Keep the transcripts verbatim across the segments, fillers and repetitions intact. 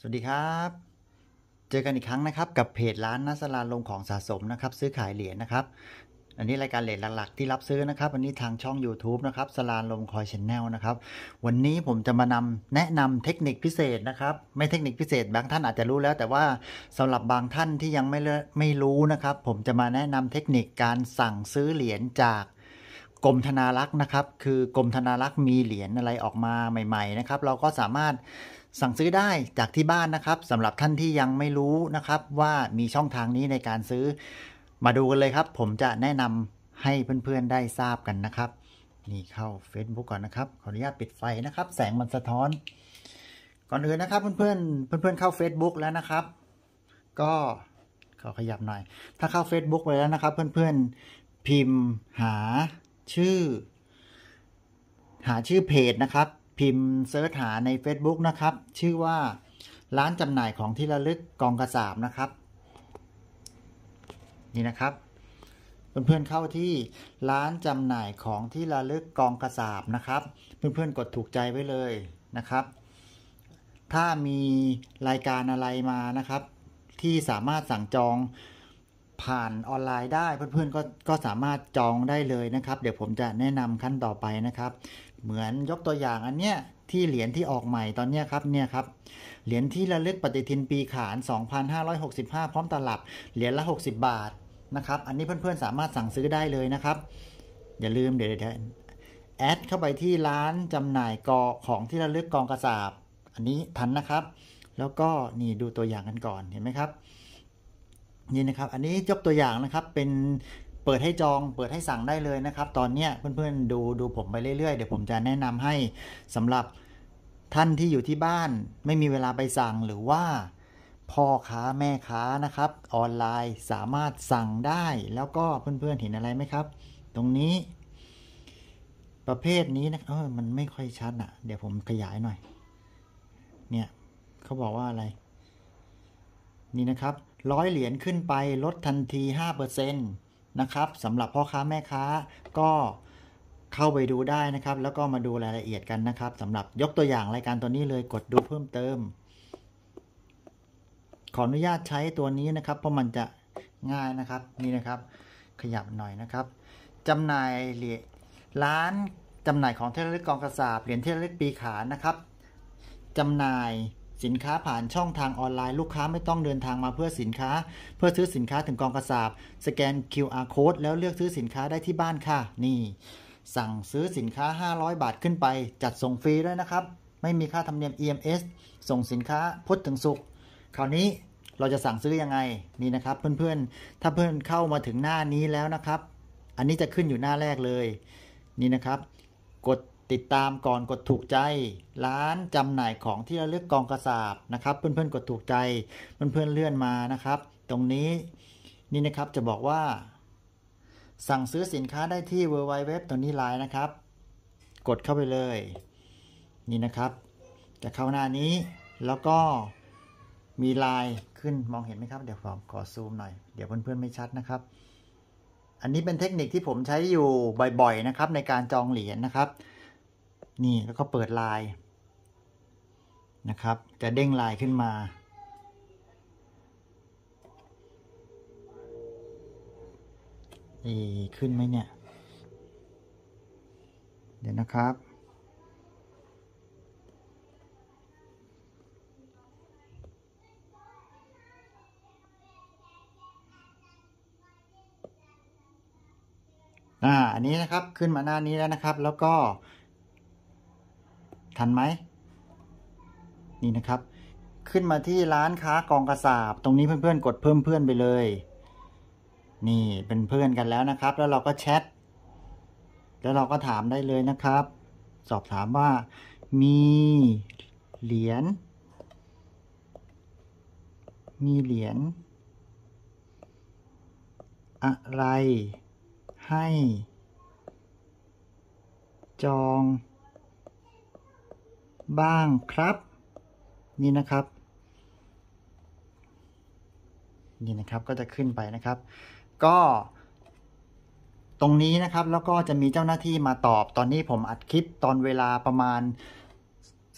สวัสดีครับเจอกันอีกครั้งนะครับกับเพจร้านณสราลงของสะสมนะครับซื้อขายเหรียญนะครับอันนี้รายการเหรียญหลักๆที่รับซื้อนะครับอันนี้ทางช่อง YouTube นะครับสราลงคอยชแนลนะครับวันนี้ผมจะมานำแนะนำเทคนิคพิเศษนะครับไม่เทคนิคพิเศษบางท่านอาจจะรู้แล้วแต่ว่าสำหรับบางท่านที่ยังไม่ไม่รู้นะครับผมจะมาแนะนำเทคนิคการสั่งซื้อเหรียญจากกรมธนารักษ์นะครับคือกรมธนารักษ์มีเหรียญอะไรออกมาใหม่ๆนะครับเราก็สามารถสั่งซื้อได้จากที่บ้านนะครับสำหรับท่านที่ยังไม่รู้นะครับว่ามีช่องทางนี้ในการซื้อมาดูกันเลยครับผมจะแนะนำให้เพื่อนๆได้ทราบกันนะครับนี่เข้า Facebook ก่อนนะครับขออนุญาตปิดไฟนะครับแสงมันสะท้อนก่อนอื่นนะครับเพื่อนๆเพื่อนๆเข้า Facebook แล้วนะครับก็ขอขยับหน่อยถ้าเข้า Facebook ไปแล้วนะครับเพื่อนๆพิมพ์หาชื่อหาชื่อเพจนะครับพิมพ์เซิร์ชหาใน Facebook นะครับชื่อว่าร้านจำหน่ายของที่ระลึกกองกระสาบนะครับนี่นะครับเพื่อนๆเข้าที่ร้านจำหน่ายของที่ระลึกกองกระสาบนะครับเพื่อนๆกดถูกใจไว้เลยนะครับถ้ามีรายการอะไรมานะครับที่สามารถสั่งจองผ่านออนไลน์ได้เพื่อนๆก็ก็สามารถจองได้เลยนะครับเดี๋ยวผมจะแนะนำขั้นต่อไปนะครับเหมือนยกตัวอย่างอันเนี้ยที่เหรียญที่ออกใหม่ตอนนี้ครับเนี่ยครับเหรียญที่ระลึกปฏิทินปีขานสองพันห้าร้อยหกสิบห้าพร้อมตลับเหรียญละหกสิบบาทนะครับอันนี้เพื่อนๆสามารถสั่งซื้อได้เลยนะครับอย่าลืมเดี๋ยวแอดเข้าไปที่ร้านจำหน่ายกอของที่ระลึกกองกระสาบอันนี้ทันนะครับแล้วก็นี่ดูตัวอย่างกันก่อนเห็นไหมครับนี่นะครับอันนี้ยกตัวอย่างนะครับเป็นเปิดให้จองเปิดให้สั่งได้เลยนะครับตอนนี้เพื่อนๆดูดูผมไปเรื่อยๆเดี๋ยวผมจะแนะนำให้สำหรับท่านที่อยู่ที่บ้านไม่มีเวลาไปสั่งหรือว่าพ่อค้าแม่ค้านะครับออนไลน์สามารถสั่งได้แล้วก็เพื่อนๆเห็นอะไรไหมครับตรงนี้ประเภทนี้นะเออมันไม่ค่อยชัดอ่ะเดี๋ยวผมขยายหน่อยเนี่ยเขาบอกว่าอะไรนี่นะครับร้อยเหรียญขึ้นไปลดทันที ห้าเปอร์เซ็นต์ นะครับสำหรับพ่อค้าแม่ค้าก็เข้าไปดูได้นะครับแล้วก็มาดูรายละเอียดกันนะครับสำหรับยกตัวอย่างรายการตัวนี้เลยกดดูเพิ่มเติมขออนุญาตใช้ตัวนี้นะครับเพราะมันจะง่ายนะครับนี่นะครับขยับหน่อยนะครับจำหน่ายเหรียญร้านจำหน่ายของที่ระลึกกองกระสาบเหรียญที่ระลึกปีขานนะครับจำหน่ายสินค้าผ่านช่องทางออนไลน์ลูกค้าไม่ต้องเดินทางมาเพื่อสินค้าเพื่อซื้อสินค้าถึงกองกระสาบสแกน คิว อาร์ Code แล้วเลือกซื้อสินค้าได้ที่บ้านค่ะนี่สั่งซื้อสินค้าห้าร้อยบาทขึ้นไปจัดส่งฟรีด้วยนะครับไม่มีค่าธรรมเนียม อี เอ็ม เอส ส่งสินค้าพุธถึงศุกร์คราวนี้เราจะสั่งซื้อยังไงนี่นะครับเพื่อนๆถ้าเพื่อนเข้ามาถึงหน้านี้แล้วนะครับอันนี้จะขึ้นอยู่หน้าแรกเลยนี่นะครับกดติดตามก่อนกดถูกใจร้านจำหน่ายของที่ระลึกกองกระสาบนะครับเพื่อนๆกดถูกใจเพื่อนๆเลื่อนมานะครับตรงนี้นี่นะครับจะบอกว่าสั่งซื้อสินค้าได้ที่ ดับเบิลยู ดับเบิลยู ดับเบิลยู ตัวนี้ไลน์นะครับกดเข้าไปเลยนี่นะครับจะเข้าหน้านี้แล้วก็มีไลน์ขึ้นมองเห็นไหมครับเดี๋ยวผมขอซูมหน่อยเดี๋ยวเพื่อนๆไม่ชัดนะครับอันนี้เป็นเทคนิคที่ผมใช้อยู่บ่อยๆนะครับในการจองเหรียญนะครับนี่แล้วก็เปิดไลน์นะครับจะเด้งไลน์ขึ้นมาอีขึ้นไหมเนี่ยเดี๋ยวนะครับอ่าอันนี้นะครับขึ้นมาหน้านี้แล้วนะครับแล้วก็ทันไหมนี่นะครับขึ้นมาที่ร้านค้ากองกระสาบตรงนี้เพื่อนๆกดเพิ่มเพื่อนไปเลยนี่เป็นเพื่อนกันแล้วนะครับแล้วเราก็แชทแล้วเราก็ถามได้เลยนะครับสอบถามว่ามีเหรียญมีเหรียญอะไรให้จองบ้างครับนี่นะครับนี่นะครับก็จะขึ้นไปนะครับก็ตรงนี้นะครับแล้วก็จะมีเจ้าหน้าที่มาตอบตอนนี้ผมอัดคลิปตอนเวลาประมาณ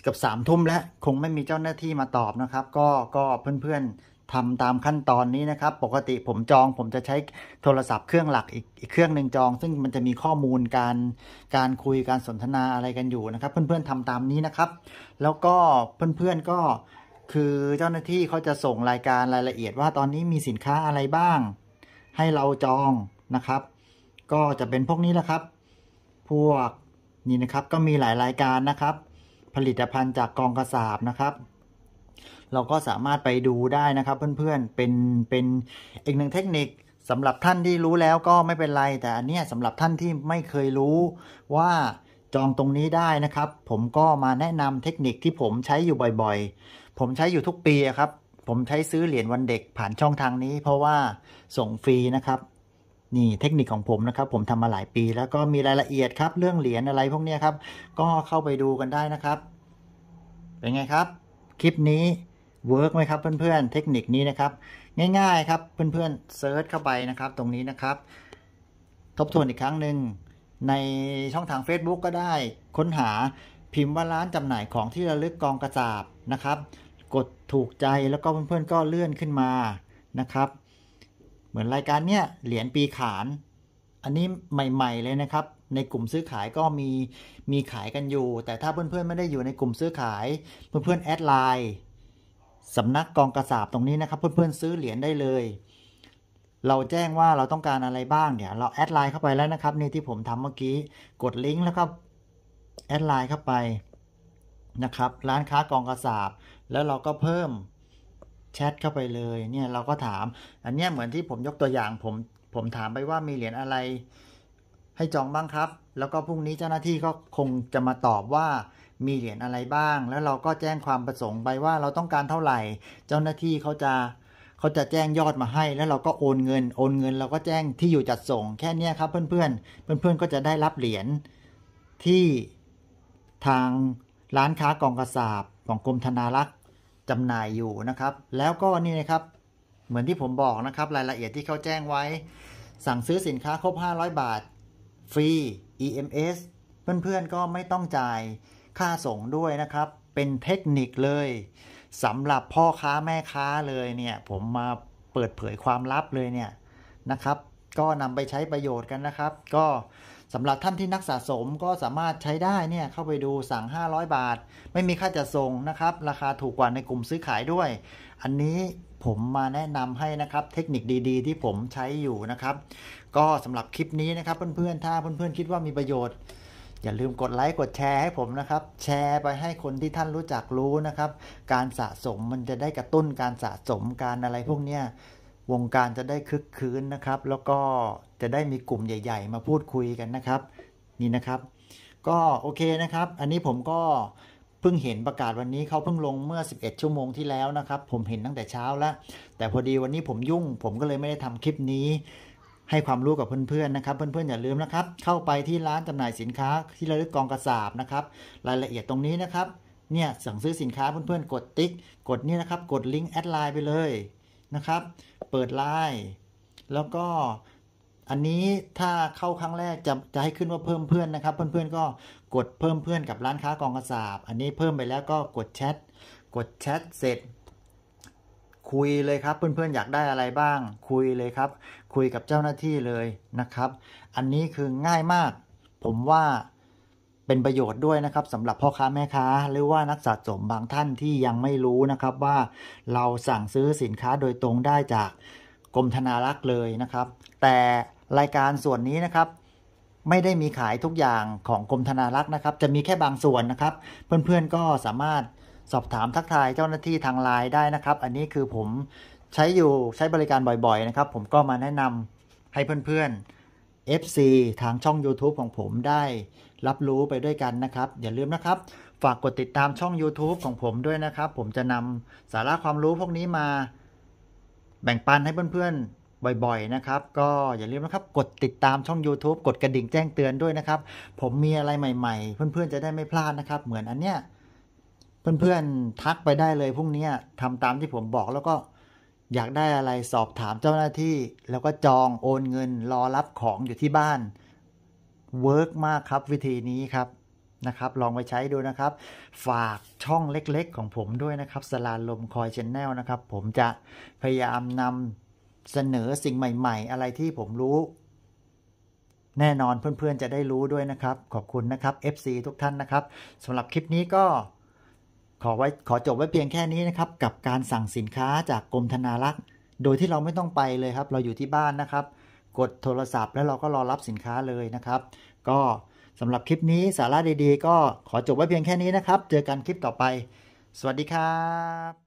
เกือบสามทุ่มแล้วคงไม่มีเจ้าหน้าที่มาตอบนะครับก็ก็เพื่อนๆทำตามขั้นตอนนี้นะครับปกติผมจองผมจะใช้โทรศัพท์เครื่องหลักอีกอีกเครื่องหนึ่งจองซึ่งมันจะมีข้อมูลการการคุยการสนทนาอะไรกันอยู่นะครับเพื่อนๆทำตามนี้นะครับแล้วก็เพื่อนๆก็คือเจ้าหน้าที่เขาจะส่งรายการรายละเอียดว่าตอนนี้มีสินค้าอะไรบ้างให้เราจองนะครับก็จะเป็นพวกนี้แหละครับพวกนี่นะครับก็มีหลายรายการนะครับผลิตภัณฑ์จากกองกระสาบนะครับเราก็สามารถไปดูได้นะครับเพื่อนๆเป็นเป็นอีกหนึ่งเทคนิคสำหรับท่านที่รู้แล้วก็ไม่เป็นไรแต่อันเนี้ยสำหรับท่านที่ไม่เคยรู้ว่าจองตรงนี้ได้นะครับผมก็มาแนะนำเทคนิคที่ผมใช้อยู่บ่อยๆผมใช้อยู่ทุกปีครับผมใช้ซื้อเหรียญวันเด็กผ่านช่องทางนี้เพราะว่าส่งฟรีนะครับนี่เทคนิคของผมนะครับผมทำมาหลายปีแล้วก็มีรายละเอียดครับเรื่องเหรียญอะไรพวกนี้ครับก็เข้าไปดูกันได้นะครับเป็นไงครับคลิปนี้เวิร์กไหมครับเพื่อนๆเทคนิคนี้นะครับง่ายๆครับเพื่อนๆเซิร์ชเข้าไปนะครับตรงนี้นะครับทบทวนอีกครั้งหนึ่งในช่องทาง Facebook ก็ได้ค้นหาพิมพ์ว่าร้านจำหน่ายของที่ระลึกกองกระสาบนะครับกดถูกใจแล้วก็เพื่อนๆก็เลื่อนขึ้นมานะครับเหมือนรายการเนี้ยเหรียญปีขานอันนี้ใหม่ๆเลยนะครับในกลุ่มซื้อขายก็มีมีขายกันอยู่แต่ถ้าเพื่อนๆไม่ได้อยู่ในกลุ่มซื้อขายเพื่อนๆแอดไลน์สำนักกองกระสาบตรงนี้นะครับเพื่อนๆซื้อเหรียญได้เลยเราแจ้งว่าเราต้องการอะไรบ้างเนี่ยเราแอดไลน์เข้าไปแล้วนะครับนี่ที่ผมทำเมื่อกี้กดลิงก์แล้วก็แอดไลน์เข้าไปนะครับร้านค้ากองกระสาบแล้วเราก็เพิ่มแชทเข้าไปเลยเนี่ยเราก็ถามอันนี้เหมือนที่ผมยกตัวอย่างผมผมถามไปว่ามีเหรียญอะไรให้จองบ้างครับแล้วก็พรุ่งนี้เจ้าหน้าที่ก็คงจะมาตอบว่ามีเหรียญอะไรบ้างแล้วเราก็แจ้งความประสงค์ไปว่าเราต้องการเท่าไหร่เจ้าหน้าที่เขาจะเขาจะแจ้งยอดมาให้แล้วเราก็โอนเงินโอนเงินเราก็แจ้งที่อยู่จัดส่งแค่นี้ครับเพื่อนๆเพื่อนๆก็จะได้รับเหรียญที่ทางร้านค้ากองกระสาบของกรมธนารักษ์จำหน่ายอยู่นะครับแล้วก็นี่นะครับเหมือนที่ผมบอกนะครับรายละเอียดที่เขาแจ้งไว้สั่งซื้อสินค้าครบห้าร้อยบาทฟรี อี เอ็ม เอส เพื่อนๆก็ไม่ต้องจ่ายค่าส่งด้วยนะครับเป็นเทคนิคเลยสำหรับพ่อค้าแม่ค้าเลยเนี่ยผมมาเปิดเผยความลับเลยเนี่ยนะครับก็นำไปใช้ประโยชน์กันนะครับก็สำหรับท่านที่นักสะสมก็สามารถใช้ได้เนี่ยเข้าไปดูสั่งห้าร้อยบาทไม่มีค่าจัดส่งนะครับราคาถูกกว่าในกลุ่มซื้อขายด้วยอันนี้ผมมาแนะนำให้นะครับเทคนิคดีๆที่ผมใช้อยู่นะครับก็สำหรับคลิปนี้นะครับเพื่อนๆถ้าเพื่อนๆคิดว่ามีประโยชน์อย่าลืมกดไลค์กดแชร์ให้ผมนะครับแชร์ไปให้คนที่ท่านรู้จักรู้นะครับการสะสมมันจะได้กระตุ้นการสะสมการอะไรพวกเนี้ยวงการจะได้คึกคืนนะครับแล้วก็จะได้มีกลุ่มใหญ่ๆมาพูดคุยกันนะครับนี่นะครับก็โอเคนะครับอันนี้ผมก็เพิ่งเห็นประกาศวันนี้เขาเพิ่งลงเมื่อสิบเอ็ดชั่วโมงที่แล้วนะครับผมเห็นตั้งแต่เช้าแล้วแต่พอดีวันนี้ผมยุ่งผมก็เลยไม่ได้ทำคลิปนี้ให้ความรู้กับเพื่อนๆนะครับเพื่อนๆอย่าลืมนะครับเข้าไปที่ร้านจำหน่ายสินค้าที่ระลึกกองกระสาบนะครับรายละเอียดตรงนี้นะครับเนี่ยสั่งซื้อสินค้าเพื่อนๆกดติ๊กกดนี่นะครับกดลิงก์แอดไลน์ไปเลยนะครับเปิดไลน์แล้วก็อันนี้ถ้าเข้าครั้งแรกจะจะให้ขึ้นว่าเพิ่มเพื่อนนะครับเพื่อนๆก็กดเพิ่มเพื่อนกับร้านค้ากองกระสาบอันนี้เพิ่มไปแล้วก็กดแชทกดแชทเสร็จคุยเลยครับเพื่อนๆอยากได้อะไรบ้างคุยเลยครับคุยกับเจ้าหน้าที่เลยนะครับอันนี้คือง่ายมากผมว่าเป็นประโยชน์ด้วยนะครับสำหรับพ่อค้าแม่ค้าหรือว่านักสะสมบางท่านที่ยังไม่รู้นะครับว่าเราสั่งซื้อสินค้าโดยตรงได้จากกรมธนารักษ์เลยนะครับแต่รายการส่วนนี้นะครับไม่ได้มีขายทุกอย่างของกรมธนารักษ์นะครับจะมีแค่บางส่วนนะครับเพื่อนๆก็สามารถสอบถามทักทายเจ้าหน้าที่ทางไลน์ได้นะครับอันนี้คือผมใช้อยู่ใช้บริการบ่อยๆนะครับผมก็มาแนะนำให้เพื่อนๆ เอฟ ซี ทางช่อง YouTube ของผมได้รับรู้ไปด้วยกันนะครับอย่าลืมนะครับฝากกดติดตามช่อง YouTube ของผมด้วยนะครับผมจะนำสาระความรู้พวกนี้มาแบ่งปันให้เพื่อนๆบ่อยๆนะครับก็อย่าลืมนะครับกดติดตามช่อง YouTube กดกระดิ่งแจ้งเตือนด้วยนะครับผมมีอะไรใหม่ๆเพื่อนๆจะได้ไม่พลาดนะครับเหมือนอันเนี้ยเพื่อนๆทักไปได้เลยพรุ่งนี้ทำตามที่ผมบอกแล้วก็อยากได้อะไรสอบถามเจ้าหน้าที่แล้วก็จองโอนเงินรอรับของอยู่ที่บ้านเวิร์กมากครับวิธีนี้ครับนะครับลองไปใช้ดูนะครับฝากช่องเล็กๆของผมด้วยนะครับสลาลมคอยชแนลนะครับผมจะพยายามนำเสนอสิ่งใหม่ๆอะไรที่ผมรู้แน่นอนเพื่อนๆจะได้รู้ด้วยนะครับขอบคุณนะครับ เอฟ ซี ทุกท่านนะครับสำหรับคลิปนี้ก็ขอไว้ขอจบไว้เพียงแค่นี้นะครับกับการสั่งสินค้าจากกรมธนารักษ์โดยที่เราไม่ต้องไปเลยครับเราอยู่ที่บ้านนะครับกดโทรศัพท์แล้วเราก็รอรับสินค้าเลยนะครับก็สำหรับคลิปนี้สาระดีๆก็ขอจบไว้เพียงแค่นี้นะครับเจอกันคลิปต่อไปสวัสดีครับ